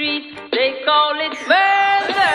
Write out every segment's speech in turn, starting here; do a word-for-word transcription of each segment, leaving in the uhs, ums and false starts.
street, they call it murder.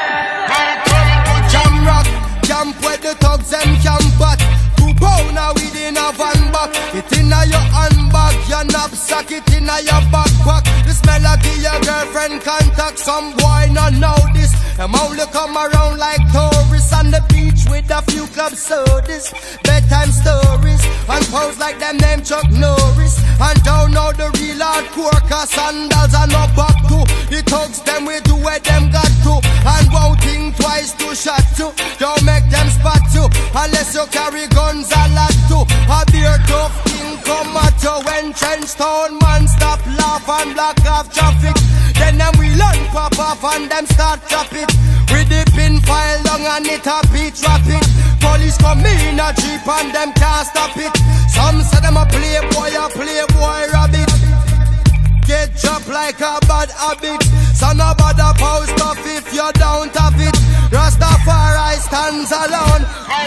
Jam rock, camp where the thugs them camp at. Two pounder within a van back. It inna your handbag, your knapsack, it inna your backpack. The smell of your girlfriend contact. Some boy not know this. Them only come around like tourists on the beach with a few club sodas, bedtime stories, and pose like them name Chuck Norris. And don't know the real hardcore, cause sandals are no back to. The thugs them we do where them got to, and won't think twice to shot to. Don't make them spot you, unless you carry guns a lot to. A beer tough king come at you when trench town man stop laugh and block off traffic. Then them we learn pop off and them start drop it. With the pin file long and it a beat rapid. Police come in a jeep and them can't stop it. Some say them a playboy, a playboy rabbit. Get dropped like a bad habit. So no bother post off if you don't have it. Rastafari stands alone.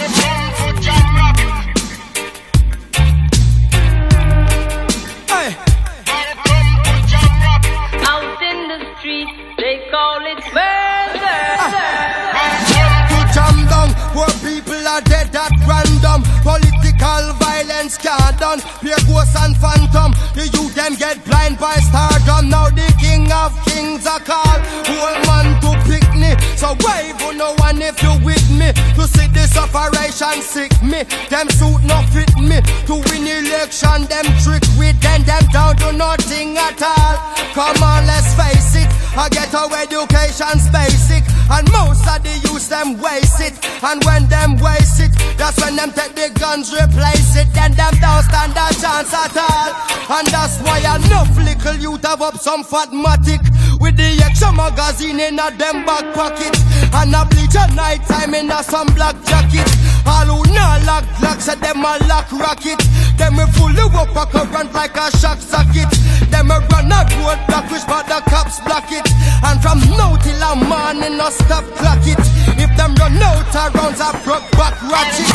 Hey. Out in the street, they call it murder. To jam down, poor people are dead at random. Political violence can't done. Pure ghosts and phantom. The youth them get blind by stardom. Now the king of kings are called. Old man to pick me. So wave on no one if you with me. To see this operation sick me. Them suit not fit me. To win election them trick with. Then them down to nothing at all. Come on, let's face it. I get our education's basic. And most of the youth them waste it. And when them waste it, that's when them take the guns, replace it. Then them don't stand a chance at all. And that's why enough little youth have up some fatmatic. With the extra magazine in a them back pocket. And a bleach at night time in a some black jacket. All who not lock lock say them a lock rocket. Them we fully up a current like a shock socket. Them a run a road block which but the cops block it. And from now till a morning no stop clock it. If them run out of rounds a broke back ratchet.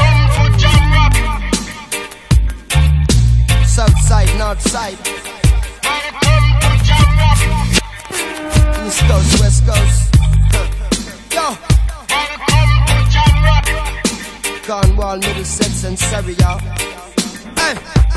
South side, north side, East coast, west coast. Yo, Cornwall, Middlesex and Surrey, y'all. Hey.